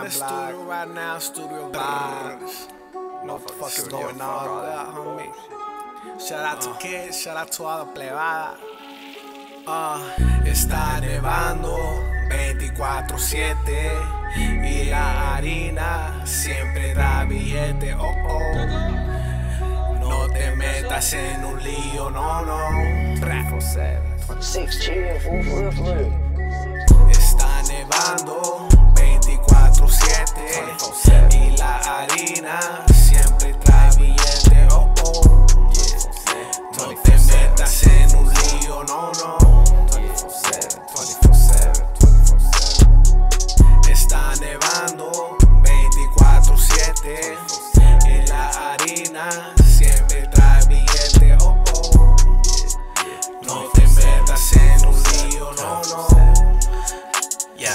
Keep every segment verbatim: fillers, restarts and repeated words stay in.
the studio right now, studio vibes. No fuck is going on there, homie. Shout out to KITZ, shout out to all the plebada. Uh, está nevando veinticuatro siete y la harina siempre da billete, oh oh. No te metas en un lío, no, no. Está nevando veinticuatro siete y la harina siempre trae billete, oh oh. No te metas en un lío, no, no. Está nevando veinticuatro siete y la harina siempre trae billete, oh oh. No te metas en un lío, no, no. Yeah.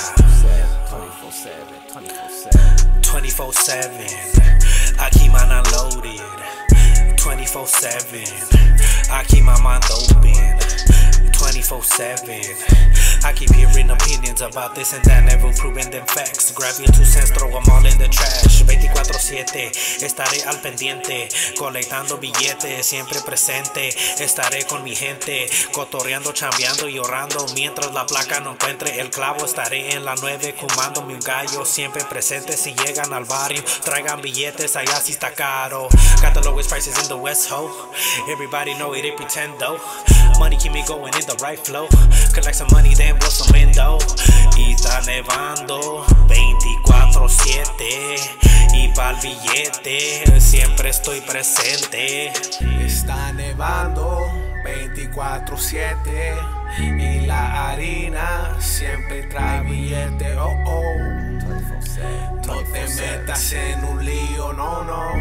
twenty-four seven, I keep mine unloaded. twenty-four seven, I keep my mind open. twenty-four seven, I keep hearing opinions about this and that, never proving them facts. Grab your two cents, throw them all in the trash. veinticuatro siete, estaré al pendiente, colectando billetes, siempre presente. Estaré con mi gente, cotorreando, chambeando y orando. Mientras la placa no encuentre el clavo, estaré en la nueve, fumándome un gallo. Siempre presente, si llegan al barrio, traigan billetes, allá si está caro. Got the lowest prices in the West, ho. Everybody know it, it pretend though. Money keep me going in the right flow. Collect some money, then blow some window. Y está nevando veinticuatro siete y pa'l billete siempre estoy presente. Está nevando veinticuatro siete y la harina siempre trae billete, oh oh. No te metas en un lío, no, no.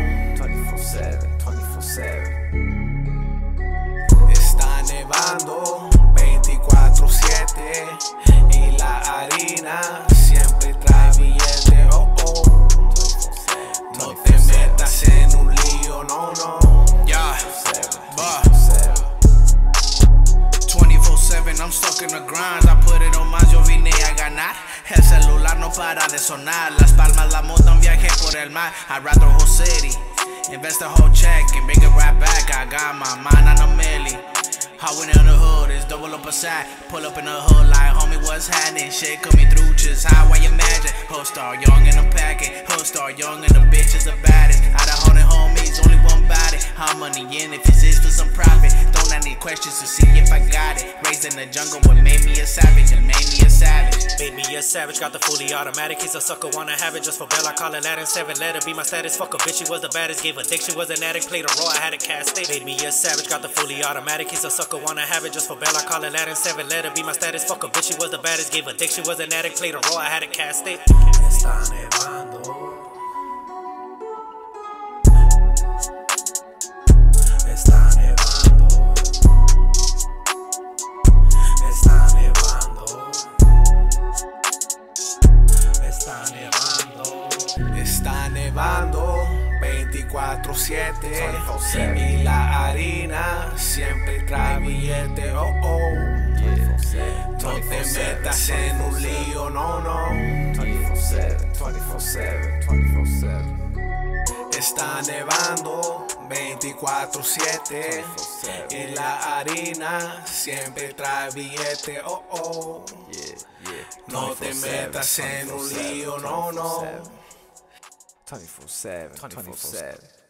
Está nevando veinticuatro siete y la harina siempre trae billete, oh oh. No te metas en un lío, no, no. Yeah, but twenty-four seven, I'm stuck in the grind. I put it on más, yo vine a ganar. El celular no para de sonar. Las palmas, la moto, un viaje por el mar. I'd rather whole city, invest the whole check and bring it right back. I got my mind on a milli. Hopping in the hood, it's double up a side. Pull up in the hood like, homie, what's happening? Shit coming through just how I imagine. Hood star young in the packet, hood star young and the bitch is the baddest. Out of hundred homies, only one body. How money in if it's for some profit? Don't ask any questions to see if I got it. Raised in the jungle, what made me a savage and made me a savage. Made me a savage, got the fully automatic. He's a sucker, wanna have it just for bail. I call it Latin seven, let her be my status. Fuck a bitch, she was the baddest. Gave a dick, she was an addict. Played a role, I had to cast it. Made me a savage, got the fully automatic. He's a sucker, wanna have it just for bail. I call it Latin seven, let her be my status. Fuck a bitch, she was the baddest. Gave a dick, she was an addict. Played a role, I had to cast it. Está nevando. Está nevando. Está nevando. Está nevando. Está nevando veinticuatro siete y la harina siempre trae billete, oh oh. No te metas en un lío, no, no. Está nevando veinticuatro siete y la harina siempre trae billete, oh oh. No te metas en un lío, no, no. twenty-four seven, twenty-four seven.